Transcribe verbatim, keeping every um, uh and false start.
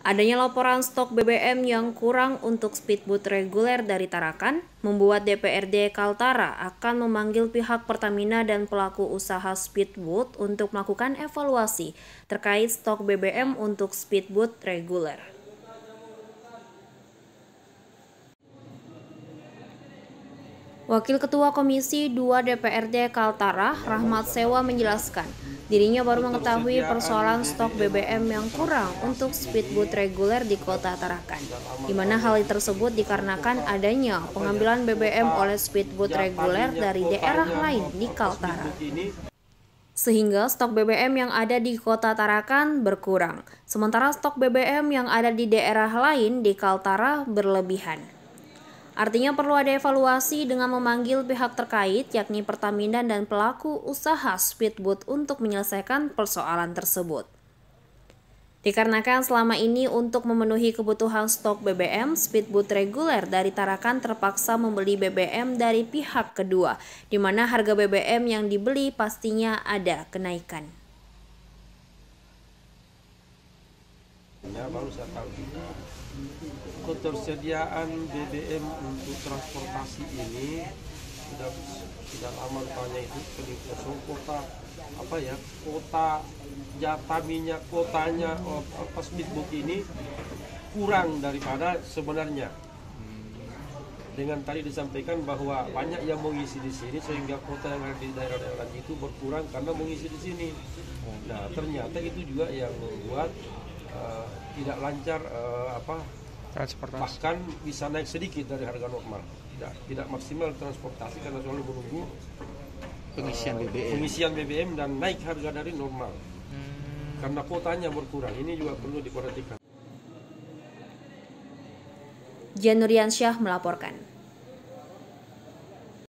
Adanya laporan stok B B M yang kurang untuk speedboat reguler dari Tarakan membuat D P R D Kaltara akan memanggil pihak Pertamina dan pelaku usaha speedboat untuk melakukan evaluasi terkait stok B B M untuk speedboat reguler. Wakil Ketua Komisi dua D P R D Kaltara, Rahmat Sewa menjelaskan, dirinya baru mengetahui persoalan stok B B M yang kurang untuk speedboat reguler di Kota Tarakan, di mana hal tersebut dikarenakan adanya pengambilan B B M oleh speedboat reguler dari daerah lain di Kaltara. Sehingga stok B B M yang ada di Kota Tarakan berkurang, sementara stok B B M yang ada di daerah lain di Kaltara berlebihan. Artinya perlu ada evaluasi dengan memanggil pihak terkait yakni Pertamina dan pelaku usaha speedboat untuk menyelesaikan persoalan tersebut. Dikarenakan selama ini untuk memenuhi kebutuhan stok B B M, speedboat reguler dari Tarakan terpaksa membeli B B M dari pihak kedua, di mana harga B B M yang dibeli pastinya ada kenaikan. Ya, baru saya tahu juga ketersediaan B B M untuk transportasi ini sudah sudah lama rupanya itu di kosong kota apa ya kota jatah minyak kotanya apa speedboat ini kurang daripada sebenarnya. Dengan tadi disampaikan bahwa banyak yang mengisi di sini sehingga kota yang ada di daerah-daerah itu berkurang karena mengisi di sini. Nah ternyata itu juga yang membuat uh, tidak lancar uh, apa transportasi, bahkan bisa naik sedikit dari harga normal, tidak tidak maksimal transportasi karena selalu menunggu pengisian uh, B B M pengisian B B M dan naik harga dari normal hmm. karena kuotanya berkurang. Ini juga perlu diperhatikan. Jan Nuriansyah melaporkan.